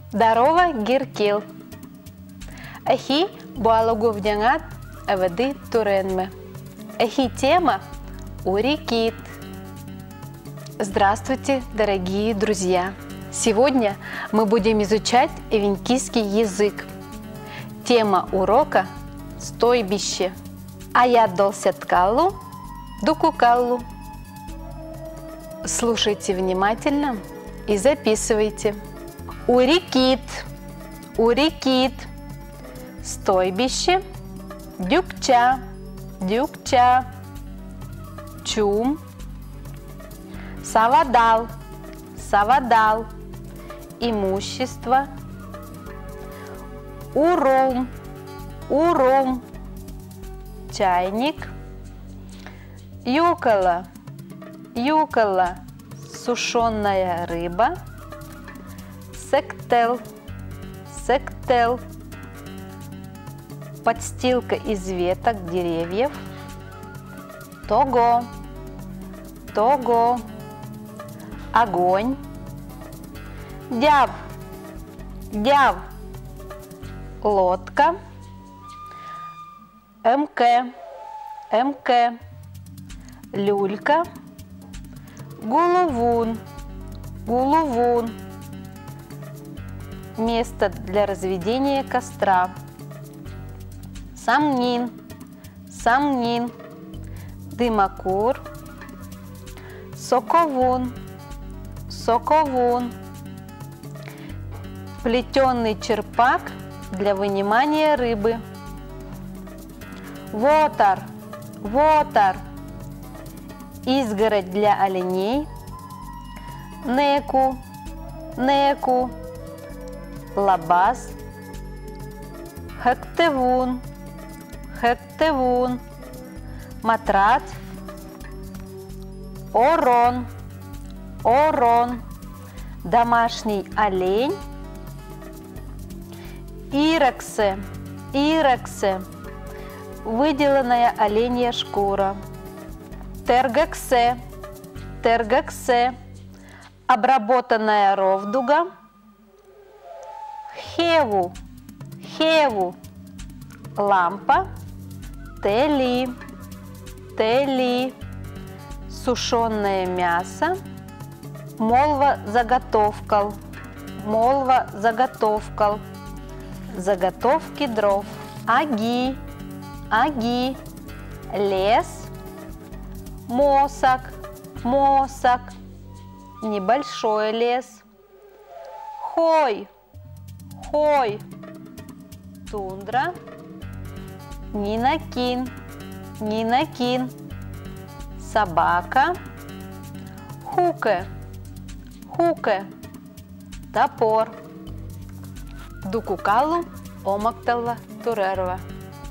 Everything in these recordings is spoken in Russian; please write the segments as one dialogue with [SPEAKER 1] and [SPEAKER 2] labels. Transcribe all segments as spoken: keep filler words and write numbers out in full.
[SPEAKER 1] Дарова гиркил. Эхи буалогов дянгат авады туренме. Эхи тема урикит. Здравствуйте, дорогие друзья! Сегодня мы будем изучать эвенкийский язык. Тема урока – стойбище. Аят долсяткаллу, дукукаллу. Слушайте внимательно и записывайте. Урикит, урикит, стойбище, дюкча, дюкча, чум, савадал, савадал, имущество, урум, урум, чайник, юкола, юкола, сушеная рыба, сектел, сектел, подстилка из веток деревьев, того, того, огонь, дяв, дяв, лодка, МК, МК, люлька, гулувун, гулувун, место для разведения костра, самнин, самнин, дымокур, соковун, соковун, плетеный черпак для вынимания рыбы, вотар, вотар, изгородь для оленей, неку, неку, лабаз, хектевун, хектевун, матрат, орон, орон, домашний олень, ирексе, ирексе, выделанная оленья шкура, тергексе, тергексе, обработанная ровдуга, хеву, хеву, лампа, тели, тели, сушеное мясо, молва заготовкал, молва заготовкал, заготовки дров, аги, аги, лес, мосок, мосок, небольшой лес, хой, хой, тундра, нинакин, нинакин, собака, хуке, хуке, топор, дукукалу, омакталва, турерва.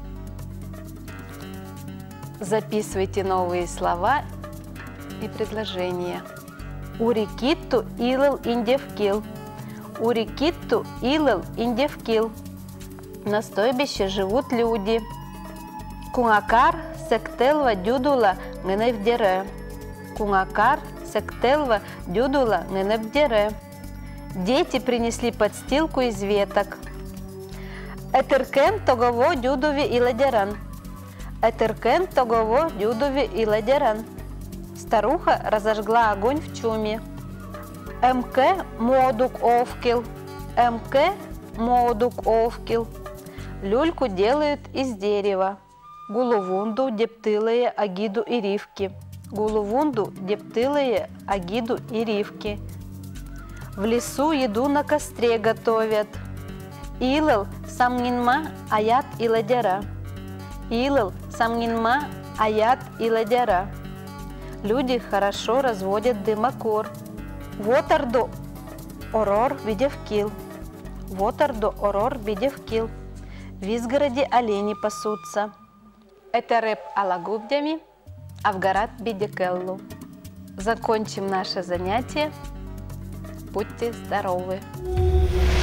[SPEAKER 1] Записывайте новые слова и предложения. Урикитту илэл индевкил. Урикитту илэл индевкил. На стойбище живут люди. Кунгакар сектелва дюдула неневдере. Кунгакар сектелва дюдула неневдере. Дети принесли подстилку из веток. Этеркен тогово дюдови и ладеран. Этеркен тогово дюдови и ладеран. Старуха разожгла огонь в чуме. МК модук овкил. МК модук овкил. Люльку делают из дерева. Гулувунду дептылые агиду и ривки. Гулувунду дептылые агиду и ривки. В лесу еду на костре готовят. Илэл самнинма аят и ладяра. Илэл самнинма аят и ладяра. Люди хорошо разводят дымокур. Вотарду орор видевкил. Вотарду орор видевкил. В изгороде олени пасутся. Это рэп алагубдями, авгарат бидекеллу. Закончим наше занятие. Будьте здоровы!